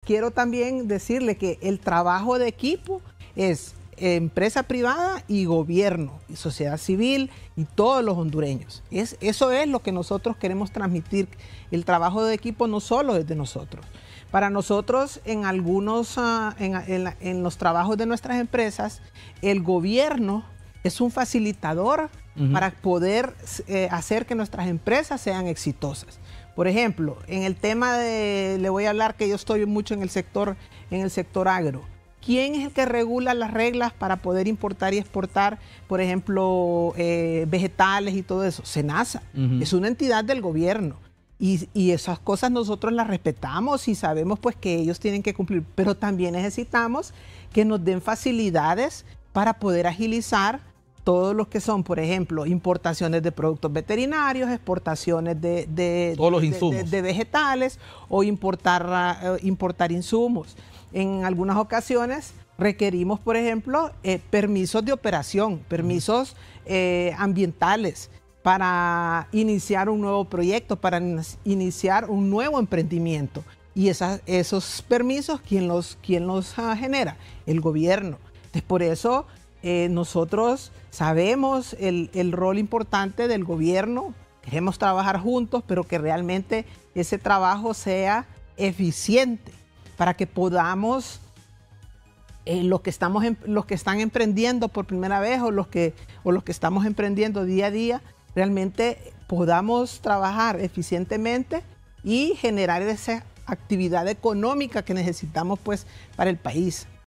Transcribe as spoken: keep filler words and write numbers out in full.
quiero también decirle que el trabajo de equipo es empresa privada y gobierno, y sociedad civil y todos los hondureños. Es, eso es lo que nosotros queremos transmitir. El trabajo de equipo no solo es de nosotros. Para nosotros, en algunos, uh, en, en, la, en los trabajos de nuestras empresas, el gobierno es un facilitador uh-huh. para poder eh, hacer que nuestras empresas sean exitosas. Por ejemplo, en el tema de, le voy a hablar que yo estoy mucho en el sector, en el sector agro. ¿Quién es el que regula las reglas para poder importar y exportar, por ejemplo, eh, vegetales y todo eso? SENASA. Uh-huh. Es una entidad del gobierno. Y, y esas cosas nosotros las respetamos y sabemos pues que ellos tienen que cumplir. Pero también necesitamos que nos den facilidades para poder agilizar todos los que son, por ejemplo, importaciones de productos veterinarios, exportaciones de, de, todos los de, insumos. de, de vegetales o importar, uh, importar insumos. En algunas ocasiones requerimos, por ejemplo, eh, permisos de operación, permisos eh, ambientales para iniciar un nuevo proyecto, para iniciar un nuevo emprendimiento. Y esas, esos permisos, ¿quién los, quién los uh, genera? El gobierno. Entonces, por eso eh, nosotros sabemos el, el rol importante del gobierno, queremos trabajar juntos, pero que realmente ese trabajo sea eficiente, para que podamos, eh, los, que estamos en, los que están emprendiendo por primera vez o los, que, o los que estamos emprendiendo día a día, realmente podamos trabajar eficientemente y generar esa actividad económica que necesitamos pues para el país.